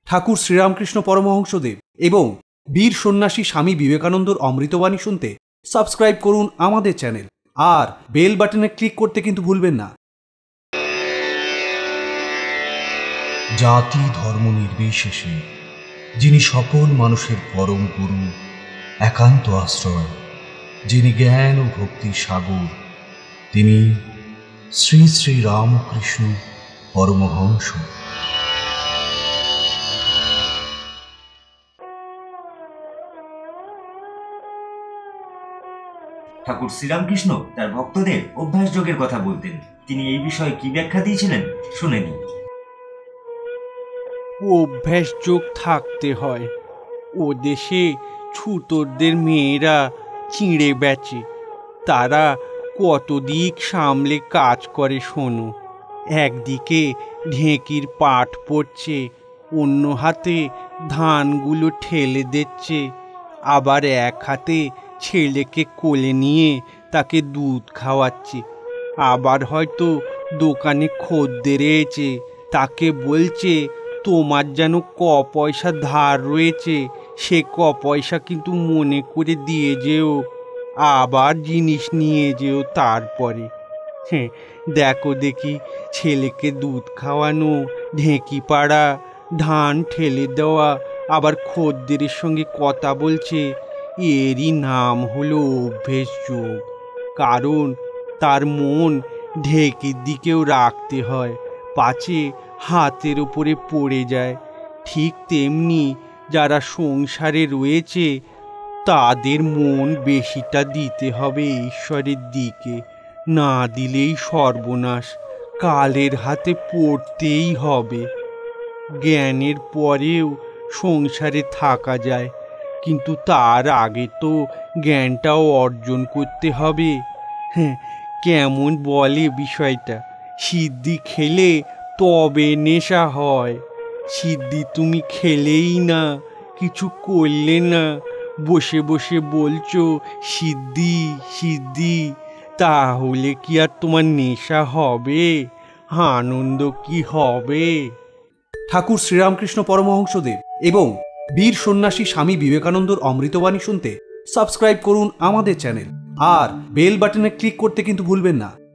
ঠাকুর শ্রীরামকৃষ্ণ পরমহংসদেব এবং বীর সন্ন্যাসী স্বামী বিবেকানন্দর অমৃতবাণী শুনতে সাবস্ক্রাইব করুন আমাদের চ্যানেল আর বেল বাটনে ক্লিক করতে কিন্তু ভুলবেন না। জাতি ধর্ম নির্বিশেষে যিনি সকল মানুষের পরম গুরু, একান্ত আশ্রয়, যিনি জ্ঞান ও ভক্তির সাগর, তিনি শ্রী শ্রী রামকৃষ্ণ পরমহংস। ঠাকুর শ্রীরামকৃষ্ণ তার ভক্তদের অভ্যাস যোগের কথা বলতেন। তিনি এই বিষয়ে কি ব্যাখ্যা দিয়েছিলেন শুনে নিন। অভ্যাস যোগ থাকতে হয়। ও দেশে ছুতোরদের মেয়েরা চিঁড়ে বেচে, তারা কত দিক সামলে কাজ করে শোনো। একদিকে ঢেঁকির পাট পড়ছে, অন্য হাতে ধানগুলো ঠেলে দিচ্ছে, আবার এক হাতে ছেলেকে কোলে নিয়ে তাকে দুধ খাওয়াচ্ছে। আবার হয়তো দোকানে খদ্দের এসেছে, তাকে বলছে তোমার যেন ক পয়সা ধার রয়েছে, সে ক পয়সা কিন্তু মনে করে দিয়ে যেও, আবার জিনিস নিয়ে যেও। তারপরে দেখো দেখি, ছেলেকে দুধ খাওয়ানো, ঢেঁকি পাড়া, ধান ঠেলে দেওয়া, আবার খদ্দেরের সঙ্গে কথা বলছে, এরই নাম হলো অভ্যেস যোগ। কারণ তার মন ঢেঁকির দিকেও রাখতে হয়, পাছে হাতের উপরে পড়ে যায়। ঠিক তেমনি যারা সংসারে রয়েছে তাদের মন বেশিটা দিতে হবে ঈশ্বরের দিকে, না দিলেই সর্বনাশ, কালের হাতে পড়তেই হবে। জ্ঞানের পরেও সংসারে থাকা যায়, কিন্তু তার আগে তো জ্ঞানটাও অর্জন করতে হবে। কেমন বলে বিষয়টা, সিদ্ধি খেলে তবে নেশা হয়। সিদ্ধি তুমি খেলেই না, কিছু করলে না, বসে বসে বলছো সিদ্ধি সিদ্ধি, তাহলে কি আর তোমার নেশা হবে? আনন্দ কি হবে? ঠাকুর শ্রীরামকৃষ্ণ পরমহংসদেব এবং বীর সন্ন্যাসী স্বামী বিবেকানন্দর অমৃতবাণী শুনতে সাবস্ক্রাইব করুন আমাদের চ্যানেল আর বেল বাটনে ক্লিক করতে কিন্তু ভুলবেন না।